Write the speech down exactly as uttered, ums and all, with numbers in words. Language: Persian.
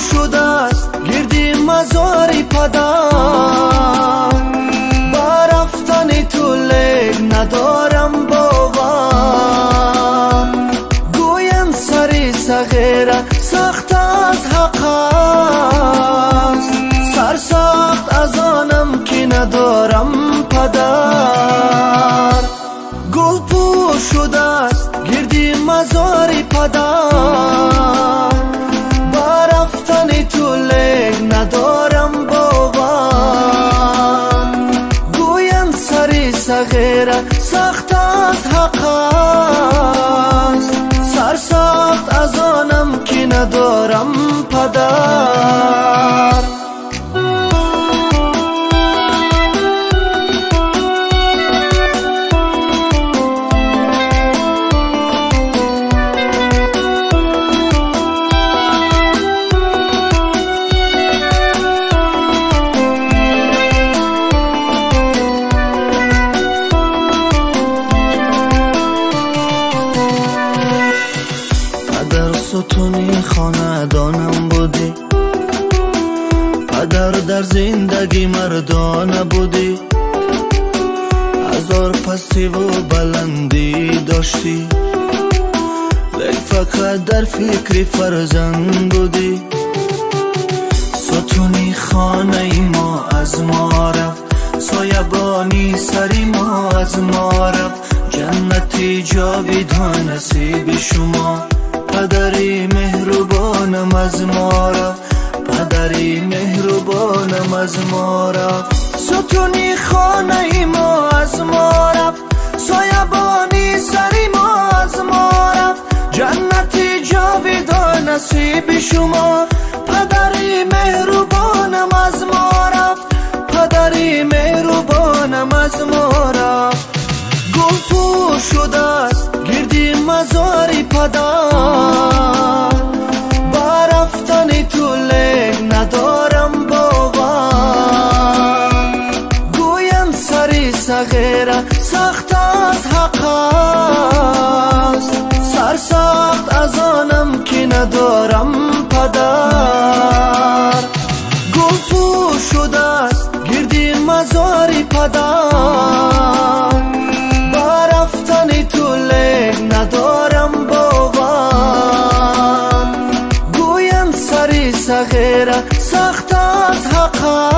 شده است گردی مزاری پدر، با رفتن تو لیک ندارم باور. گویم سری صغیره سخت از حق است، سرسخت از آنم که ندارم پدر. گل پوش شده است گردی مزاری پدر، با رفتن تو لیک ندارم باور. گویم سری صغیره سخت از حق است، سرسخت از آنم که ندارم پدر. ستونی خاندانم بودی، پدر در زندگی مردانه بودی. هزار پستی و بلندی داشتی، لیک فقط در فکر فرزند بودی. ستونی خانه ما از ما رفت، سایبانی سری ما از ما رفت. جنتی جاویدان نصیب شما، پدری مهربانم از ما رفت، پدری مهربانم از ما رفت. ستونی خانه ما از ما رفت، سایبانی سری ما از ما رفت. جنتی جاویدان نصیب شما، پدری مهربانم از ما رفت، پدری مهربانم از ما رفت. گل پوش شده است گردی مزاری پدر، با رفتن تو لیک ندارم باور. گویم سری صغیره سخت از حق است، سرسخت از آنم که ندارم پدر. گل پوش شده است گردی مزاری پدر، با رفتن تو لیک ندارم باور. گویم سری صغیره سخت از حق